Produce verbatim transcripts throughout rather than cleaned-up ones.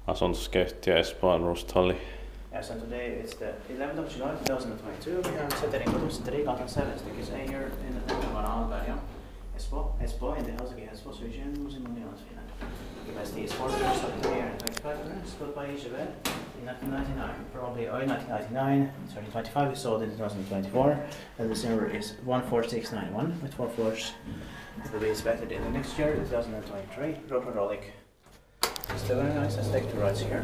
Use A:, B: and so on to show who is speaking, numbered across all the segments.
A: asuntoskeittiö Espoon Rusthalli.
B: Yeah, so today it's the eleventh of July twenty twenty-two. We have Säterinkatu Säterinkatu seven stycken here in the Leppävaara area. Espoo, Espoo in the Helsinki Espoo region, modernized Finland. Capacity is four years up to here and twenty-five grams, built by I G V in nineteen ninety-nine. Probably early nineteen ninety-nine, twenty twenty-five, we sold in twenty twenty-four. And the number is one four six nine one with four floors. It will be inspected in the next year, twenty twenty-three. Road hydraulic. Still very nice, let's take two rides here.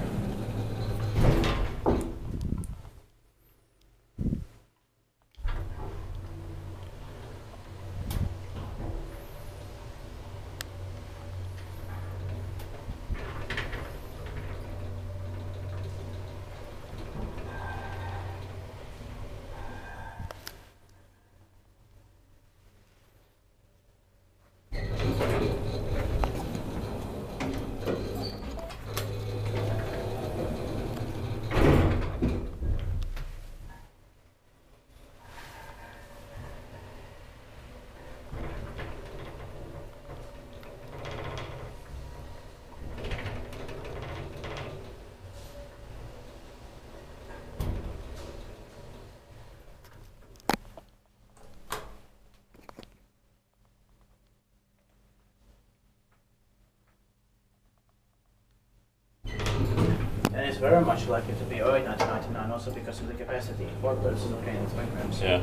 B: And it's very much likely to be early nineteen ninety-nine also because of the capacity. Four persons of gain twenty grams.
A: Yeah.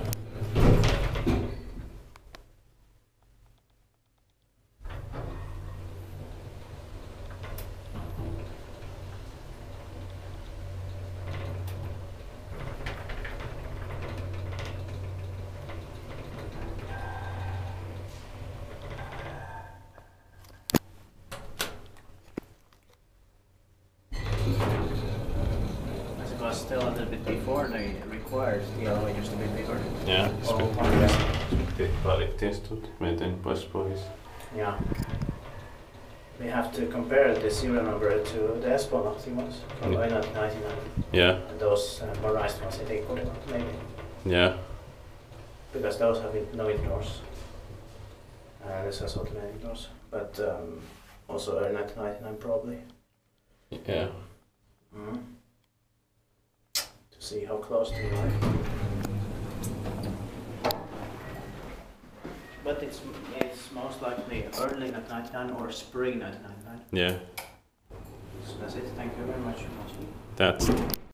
B: Was still a little bit before they required the elevators to be bigger.
A: Yeah.
B: Oh,
A: Kvalitetstut meidän pois pois.
B: yeah. We have to compare the serial number to the Espoo ones from
A: Mm.
B: nineteen ninety-nine.
A: Yeah.
B: And those uh, modernized ones, I think, put it on maybe.
A: Yeah.
B: Because those have no indoors. Uh, this has automatic doors. But um, also early nineteen ninety-nine probably.
A: Yeah.
B: Mm. To see how close to life. But it's it's most likely early nineteen ninety-nine or spring nineteen ninety-nine.
A: Yeah.
B: So that's it. Thank you very much.
A: That's it.